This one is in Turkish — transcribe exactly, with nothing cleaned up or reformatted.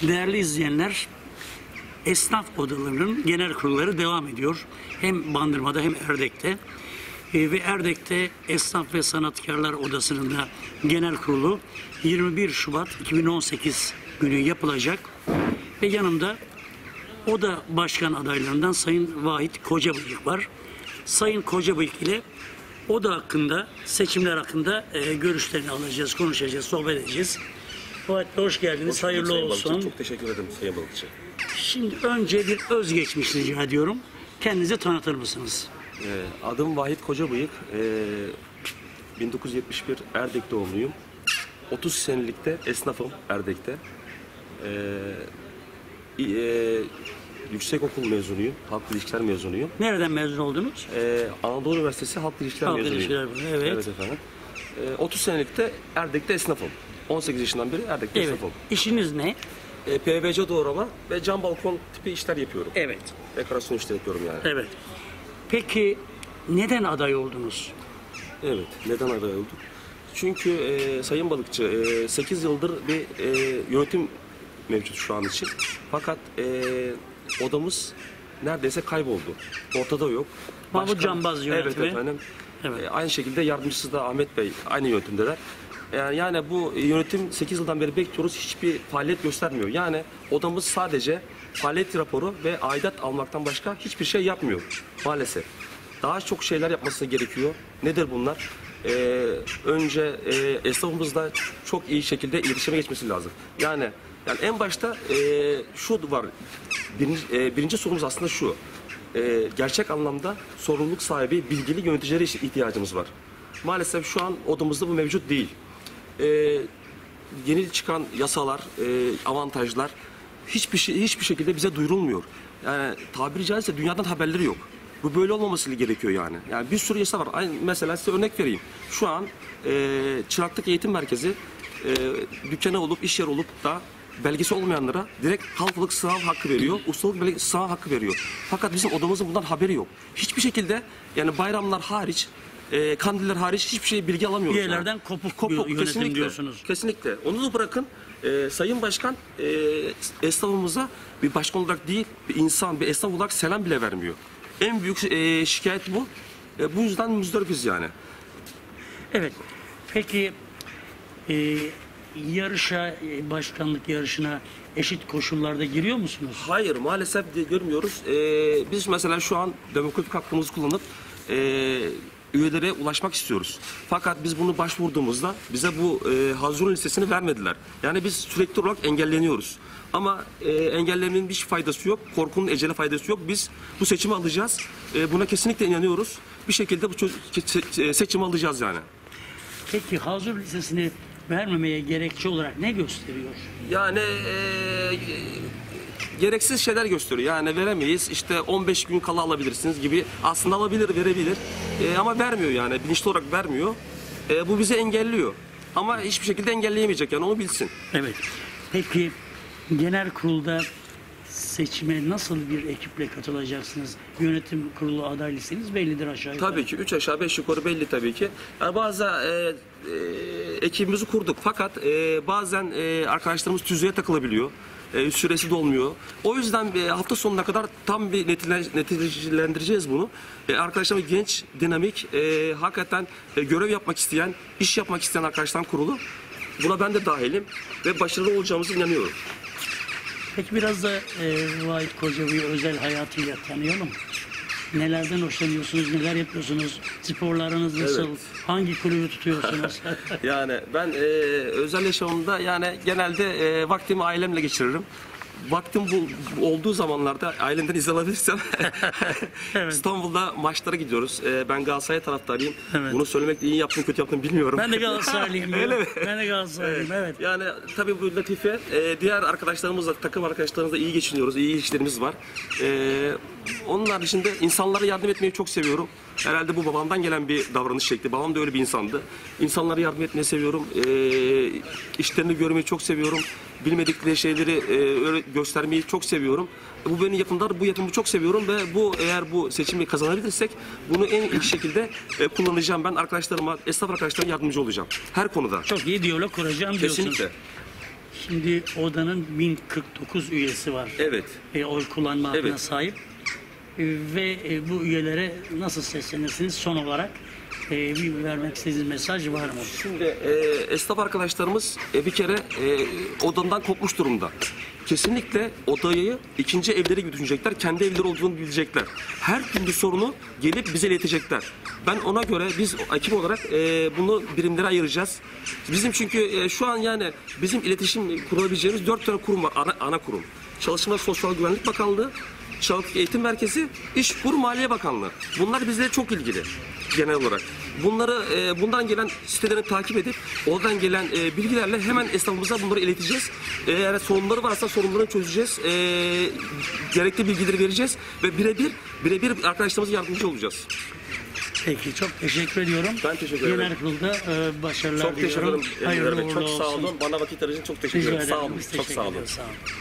Değerli izleyenler, esnaf odalarının genel kurulları devam ediyor. Hem Bandırma'da hem Erdek'te. E, ve Erdek'te Esnaf ve Sanatkarlar Odası'nın da genel kurulu yirmi bir Şubat iki bin on sekiz günü yapılacak. Ve yanımda oda başkan adaylarından Sayın Vahit Kocabıyık var. Sayın Kocabıyık ile oda hakkında, seçimler hakkında e, görüşlerini alacağız, konuşacağız, sohbet edeceğiz. Vahit Bey, hoş geldiniz, Hoş hayırlı Sayın olsun. Balıkçı. Çok teşekkür ederim Sayın Balıkçı. Şimdi önce bir özgeçmiş rica ediyorum. Kendinizi tanıtır mısınız? Ee, adım Vahit Kocabıyık. Ee, bin dokuz yüz yetmiş bir Erdek doğumluyum. otuz senelikte esnafım Erdek'te. Ee, e, yüksekokul mezunuyum. Halk ilişkiler mezunuyum. Nereden mezun oldunuz? Ee, Anadolu Üniversitesi Halk İlişkiler Halk mezunuyum. ilişkiler, evet. Evet efendim. Ee, otuz senelikte Erdek'te esnafım. on sekiz yaşından beri Erdek'te Evet. esnafım. İşiniz ne? Ee, P V C doğrama ve cam balkon tipi işler yapıyorum. Evet. Dekorasyon işleri yapıyorum yani. Evet. Peki neden aday oldunuz? Evet, neden aday olduk? Çünkü e, Sayın Balıkçı, e, sekiz yıldır bir e, yönetim mevcut şu an için. Fakat e, odamız neredeyse kayboldu. Ortada yok. Mahmut Başkan- Canbaz yönetimi. Evet efendim. Evet. E, aynı şekilde yardımcısı da Ahmet Bey aynı yönetimdeler. Yani, yani bu yönetim sekiz yıldan beri bekliyoruz, hiçbir faaliyet göstermiyor. Yani odamız sadece faaliyet raporu ve aidat almaktan başka hiçbir şey yapmıyor maalesef. Daha çok şeyler yapması gerekiyor. Nedir bunlar? Ee, önce e, esnafımızla çok iyi şekilde iletişime geçmesi lazım. Yani yani en başta e, şu var. Birinci, e, birinci sorumuz aslında şu. E, gerçek anlamda sorumluluk sahibi, bilgili yöneticilere ihtiyacımız var. Maalesef şu an odamızda bu mevcut değil. E, yeni çıkan yasalar, e, avantajlar hiçbir şey hiçbir şekilde bize duyurulmuyor. Yani tabiri caizse dünyadan haberleri yok. Bu böyle olmaması gerekiyor yani. Yani bir sürü yasa var. Aynı, mesela size örnek vereyim. Şu an e, Çıraklık Eğitim Merkezi e, dükkanı olup, iş yeri olup da belgesi olmayanlara direkt halklık sınav hakkı veriyor. Ustalık belge- sınav hakkı veriyor. Fakat bizim odamızın bundan haberi yok. Hiçbir şekilde yani bayramlar hariç, e, kandiller hariç hiçbir şey bilgi alamıyoruz. Diğerlerden yani. kopuk, Kopuk, bir yönetim kesinlikle, diyorsunuz. Kesinlikle. Onu da bırakın. E, Sayın Başkan e, esnafımıza bir başkan olarak değil, bir insan, bir esnaf olarak selam bile vermiyor. En büyük e, şikayet bu. E, bu yüzden müzdaripiz yani. Evet. Peki e, yarışa, e, başkanlık yarışına eşit koşullarda giriyor musunuz? Hayır, maalesef de görmüyoruz. E, biz mesela şu an demokratik hakkımızı kullanıp e, üyelere ulaşmak istiyoruz. Fakat biz bunu başvurduğumuzda bize bu e, hazırlık listesini vermediler. Yani biz sürekli olarak engelleniyoruz. Ama e, engellemenin bir faydası yok. Korkunun ecele faydası yok. Biz bu seçimi alacağız. E, buna kesinlikle inanıyoruz. Bir şekilde bu çö- se- seçimi alacağız yani. Peki hazır listesini vermemeye gerekçe olarak ne gösteriyor? Yani e, gereksiz şeyler gösteriyor. Yani veremeyiz. İşte on beş gün kala alabilirsiniz gibi. Aslında alabilir, verebilir. E, ama vermiyor yani. Bilinçli olarak vermiyor. E, bu bizi engelliyor. Ama hiçbir şekilde engelleyemeyecek yani onu bilsin. Evet. Peki genel kurulda seçime nasıl bir ekiple katılacaksınız? Yönetim kurulu aday listeniz bellidir aşağı yukarı. Tabii ki üç aşağı beş yukarı belli tabii ki. Yani bazı e, e, ekibimizi kurduk fakat e, bazen e, arkadaşlarımız tüzüğe takılabiliyor. E, süresi dolmuyor. O yüzden e, hafta sonuna kadar tam bir netile- neticelendireceğiz bunu. E, arkadaşlarımız genç, dinamik, e, hakikaten e, görev yapmak isteyen, iş yapmak isteyen arkadaşlar kurulu. Buna ben de dahilim ve başarılı olacağımıza inanıyorum. Peki biraz da e, Vahit Kocabıyık'ı özel hayatıyla tanıyalım. Nelerden hoşlanıyorsunuz, neler yapıyorsunuz, sporlarınız nasıl, Evet. hangi kulübü tutuyorsunuz? Yani ben e, özel yaşamımda yani genelde e, vaktimi ailemle geçiririm. Vaktim bu, bu olduğu zamanlarda ailemden izin alabilirsem Evet. İstanbul'da maçlara gidiyoruz. E, ben Galatasaray taraftarıyım. Evet. Bunu söylemek de iyi yaptım kötü yaptım bilmiyorum. Ben de Galatasaraylıyım. Öyle mi? Ben de Galatasaraylıyım, evet. Yani tabii bu latife. E, diğer arkadaşlarımızla, takım arkadaşlarımızla iyi geçiniyoruz. İyi ilişkilerimiz var. E, onun haricinde insanlara yardım etmeyi çok seviyorum. Herhalde bu babamdan gelen bir davranış şekli. Babam da öyle bir insandı. İnsanlara yardım etmeyi seviyorum. E, işlerini görmeyi çok seviyorum. Bilmedikleri şeyleri e, öyle göstermeyi çok seviyorum. Bu benim yapımlar, bu yapımı çok seviyorum ve bu eğer bu seçimi kazanabilirsek bunu en iyi şekilde e, kullanacağım. Ben arkadaşlarıma, esnaf arkadaşlarıma yardımcı olacağım. Her konuda. Çok iyi diyalog kuracağım diyorsunuz. Kesinlikle. Şimdi odanın bin kırk dokuz üyesi var. Evet. E, oy kullanma hakkına Evet. sahip. E, ve e, bu üyelere nasıl seslenirsiniz? Son olarak e, bir vermek istediğiniz mesaj var mı? Şimdi e, esnaf arkadaşlarımız e, bir kere e, odandan kopmuş durumda. Kesinlikle odayı ikinci evleri gibi düşünecekler. Kendi evleri olduğunu bilecekler. Her türlü sorunu gelip bize iletecekler. Ben ona göre biz ekip olarak e, bunu birimlere ayıracağız. Bizim çünkü e, şu an yani bizim iletişim kurabileceğimiz dört tane kurum var. Ana, ana kurum. Çalışma ve Sosyal Güvenlik Bakanlığı, Çalık Eğitim Merkezi, İşkur Maliye Bakanlığı. Bunlar bizlere çok ilgili genel olarak. Bunları e, bundan gelen sitelerini takip edip oradan gelen e, bilgilerle hemen esnafımıza bunları ileteceğiz. E, eğer sorunları varsa sorunlarını çözeceğiz. E, gerekli bilgileri vereceğiz ve birebir birebir arkadaşlarımıza yardımcı olacağız. Peki, çok teşekkür ediyorum. Ben teşekkür ederim. Genel kurulda e, başarılar Çok teşekkür diliyorum. ederim. Hayırlı Emre Bey. uğurlu Çok sağ olsun. olun. Bana vakit ayırdığınız için çok teşekkür Rica ederim. Sağ ederim. olun. Biz Çok teşekkür sağ olun. ediyoruz. Sağ olun.